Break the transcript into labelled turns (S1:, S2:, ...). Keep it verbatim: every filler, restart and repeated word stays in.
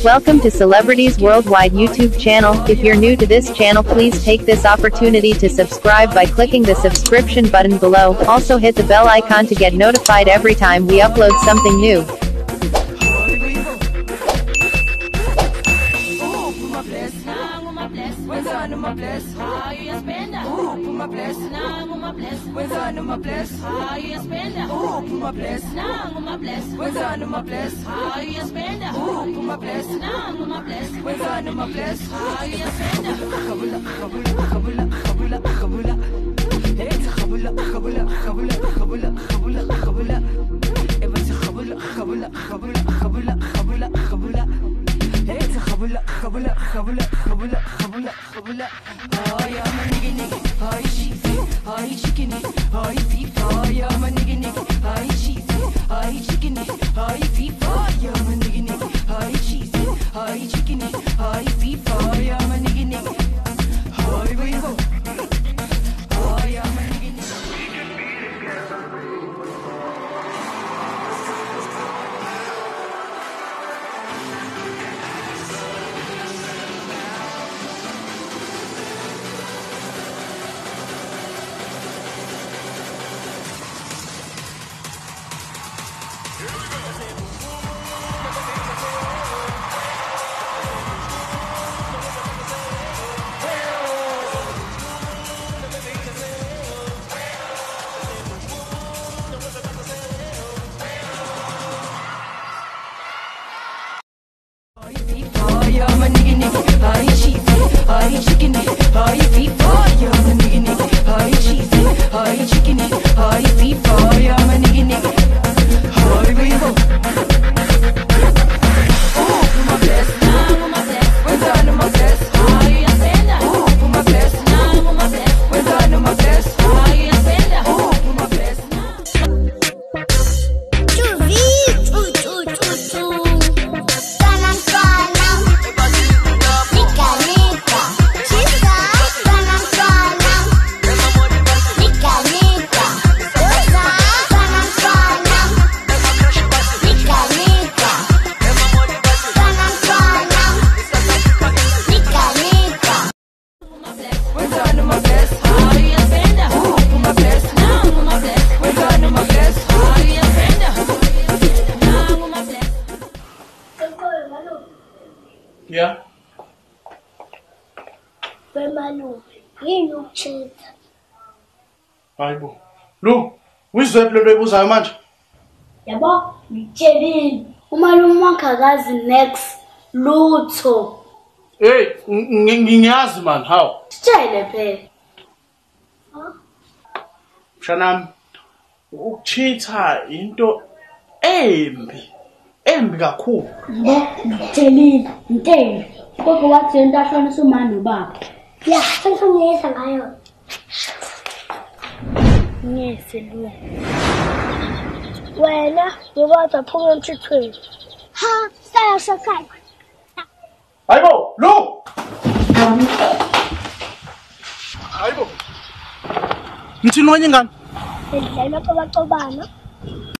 S1: Welcome to Celebrities Worldwide YouTube channel. If you're new to this channel, please take this opportunity to subscribe by clicking the subscription button below. Also hit the bell icon to get notified every time we upload something new.
S2: Yeah.
S3: Wemalo, yini ukuchitha?
S2: Hayibo. Lu, uyizwe lento ebuzayo manje?
S3: Yabo, ngitshelile. Umalume wakhe akazi next lutho.
S2: Hey, ngiyazi man, how?
S3: Sitshele phela. Ha?
S2: Mshanami, ukuchitha into embi. Embi kakhulu.
S3: Yabo, ngitshelile, intende. Kodwa wathi into ashonisa umama nobaba. Ya, sengiyesa ngayo. Ngiyese lo. Wena ngoba phuma emthethweni. Ha, saya shakai.
S2: Hayibo, Lu. Hayibo. Ngithini manje ngani?
S3: Ngidlela kwabacobana.